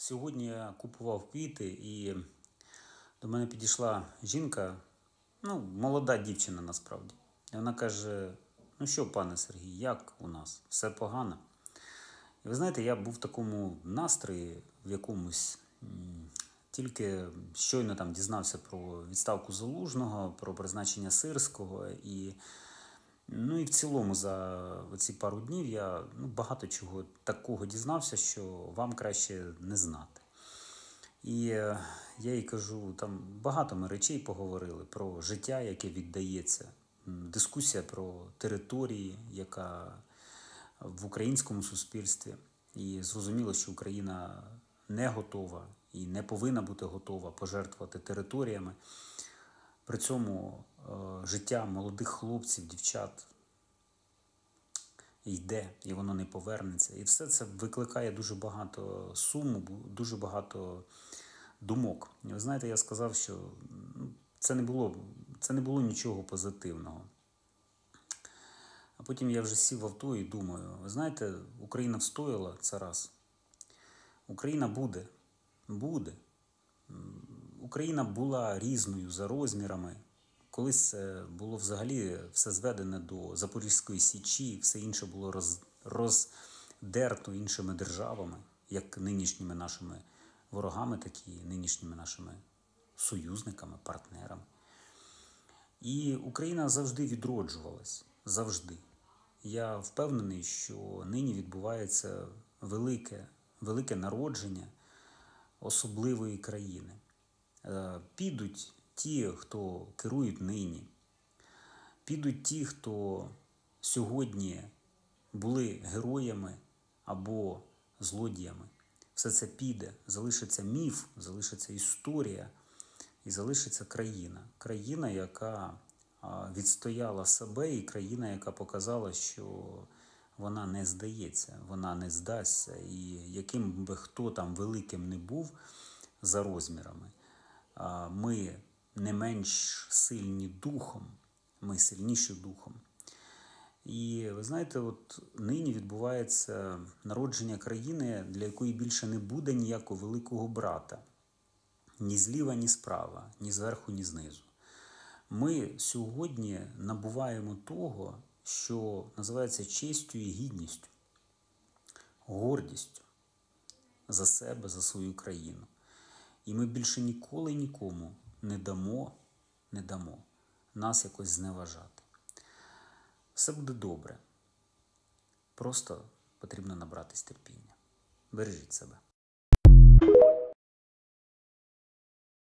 Сьогодні я купував квіти і до мене підійшла жінка, молода дівчина насправді. І вона каже: "Ну що, пане Сергій, як у нас? Все погано?" І ви знаєте, я був в такому настрої, в якомусь, тільки щойно там дізнався про відставку Залужного, про призначення Сирського. І в цілому за ці пару днів я багато чого такого дізнався, що вам краще не знати. І я їй кажу, там багато ми речей поговорили про життя, яке віддається, дискусія про території, яка в українському суспільстві. І зрозуміло, що Україна не готова і не повинна бути готова пожертвувати територіями. При цьому життя молодих хлопців, дівчат йде, і воно не повернеться. І все це викликає дуже багато суму, дуже багато думок. І ви знаєте, я сказав, що це не було нічого позитивного. А потім я вже сів в авто і думаю, ви знаєте, Україна встояла, це раз. Україна буде. Україна була різною за розмірами. Колись це було взагалі все зведене до Запорізької Січі, все інше було роздерто іншими державами, як нинішніми нашими ворогами, так і нинішніми нашими союзниками, партнерами. І Україна завжди відроджувалась, завжди. Я впевнений, що нині відбувається велике народження особливої країни. Підуть ті, хто керують нині. Підуть ті, хто сьогодні були героями або злодіями. Все це піде, залишиться міф, залишиться історія і залишиться країна. Країна, яка відстояла себе, і країна, яка показала, що вона не здається, вона не здасться. І яким би хто там великим не був за розмірами, ми не менш сильні духом, ми сильніші духом. І ви знаєте, от нині відбувається народження країни, для якої більше не буде ніякого великого брата. Ні зліва, ні справа, ні зверху, ні знизу. Ми сьогодні набуваємо того, що називається честю і гідністю, гордістю за себе, за свою країну. І ми більше ніколи нікому не дамо нас якось зневажати. Все буде добре. Просто потрібно набратись терпіння. Бережіть себе.